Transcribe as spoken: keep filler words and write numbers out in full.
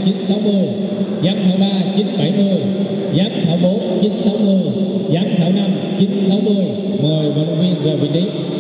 chín sáu mươi, giám khảo ba chín bảy mươi, giám khảo bốn chín sáu mươi, giám khảo năm chín sáu mươi. Mời vận động viên về vị trí.